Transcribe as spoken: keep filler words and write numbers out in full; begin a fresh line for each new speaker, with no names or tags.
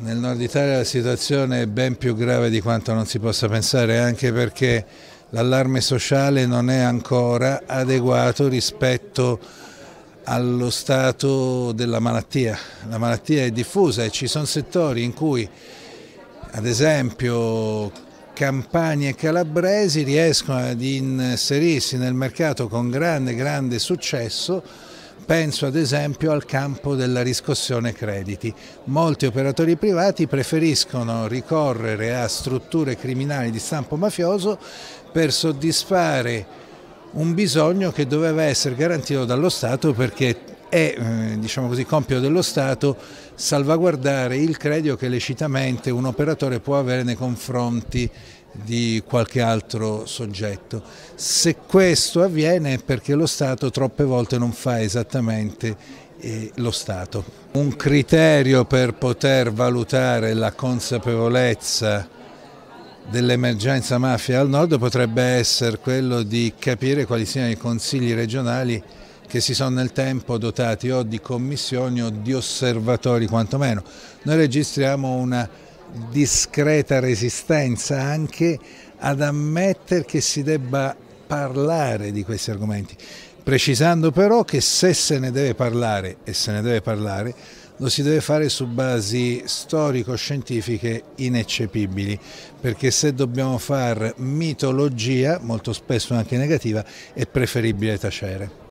Nel nord Italia la situazione è ben più grave di quanto non si possa pensare, anche perché l'allarme sociale non è ancora adeguato rispetto allo stato della malattia. La malattia è diffusa e ci sono settori in cui, ad esempio, campani e calabresi riescono ad inserirsi nel mercato con grande, grande successo. Penso ad esempio al campo della riscossione crediti. Molti operatori privati preferiscono ricorrere a strutture criminali di stampo mafioso per soddisfare un bisogno che doveva essere garantito dallo Stato, perché è, diciamo così, compito dello Stato salvaguardare il credito che lecitamente un operatore può avere nei confronti di qualche altro soggetto. Se questo avviene è perché lo Stato troppe volte non fa esattamente eh, lo Stato. Un criterio per poter valutare la consapevolezza dell'emergenza mafia al nord potrebbe essere quello di capire quali siano i consigli regionali che si sono nel tempo dotati o di commissioni o di osservatori quantomeno. Noi registriamo una discreta resistenza anche ad ammettere che si debba parlare di questi argomenti, precisando però che se se ne deve parlare, e se ne deve parlare, lo si deve fare su basi storico-scientifiche ineccepibili, perché se dobbiamo fare mitologia, molto spesso anche negativa, è preferibile tacere.